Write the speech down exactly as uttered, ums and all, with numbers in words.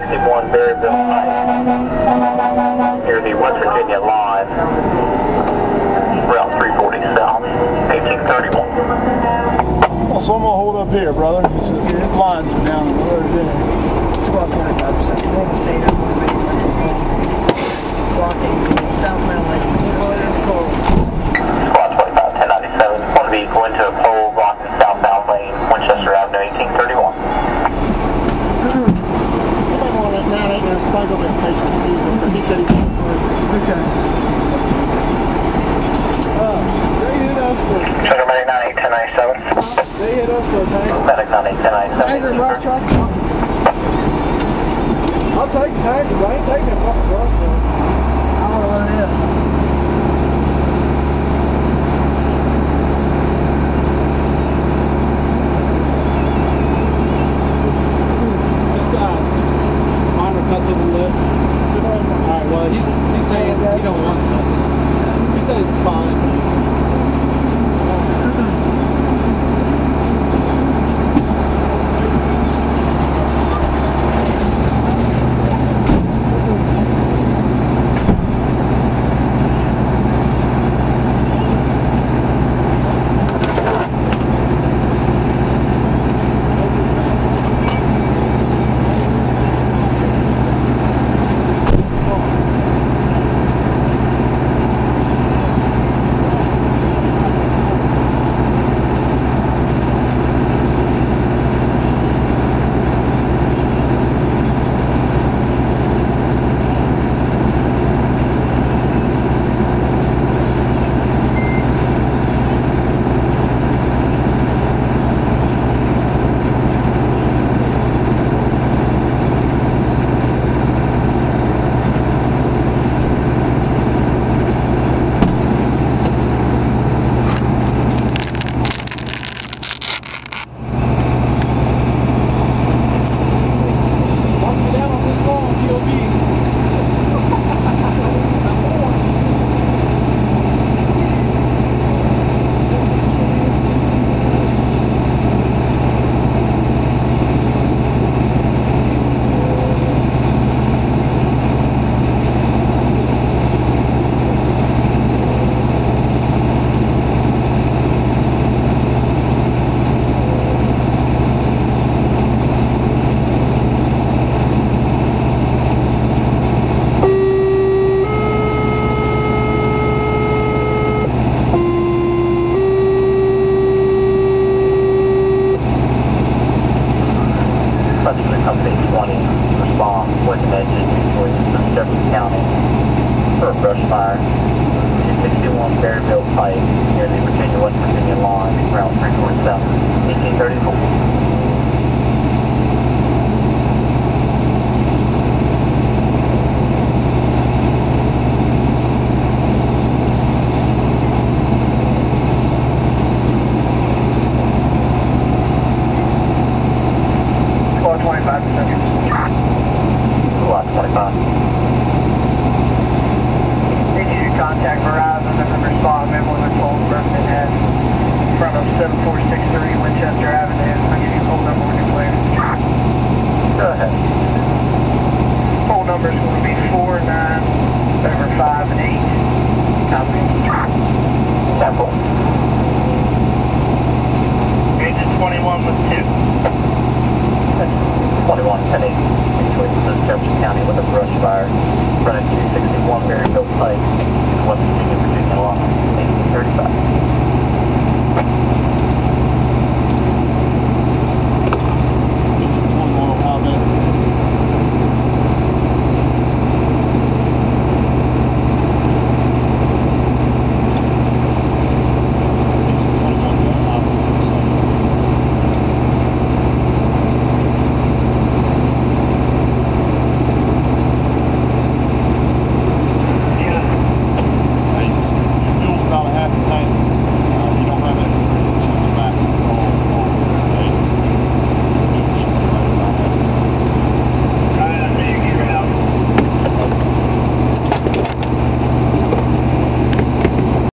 fifty-one Berryville Pike, near the West Virginia line, Route three forty South, eighteen thirty-one. Well, so I'm going to hold up here, brother. This is the lines from down the road there. Squad twenty-five percent. What was saying, I'm going to make blocking the southbound lane. Squad twenty-five, ten ninety-seven, one vehicle into a pole blocking southbound lane, Winchester Avenue, eighteen thirty-one. Somebody want that nine eight nine plug over in patient diesel, but he said he can't. Okay. Uh, they hit us for... Sugar Medic nine eight, ten ninety-seven. They hit us for a tank. Medic nine eight, ten ninety-seven. Tanker, rock truck. I'll take the tanker, but I ain't taking it fucking brush truck. I don't know what it is. Cut to the lip. Alright, well, he's, he's saying he don't want nothing. He said it's fine. Company twenty, respond, West Edges, Jefferson County, for a brush fire. two sixty-one Berryville Pike, near the Virginia West Virginia line, Route three forty South, eighteen thirty-four. twenty-five percent. Squad twenty-five. Need you to contact Verizon and then respond to one of the calls Preston had in front of seven four six three Winchester Avenue. I'll give you a phone number.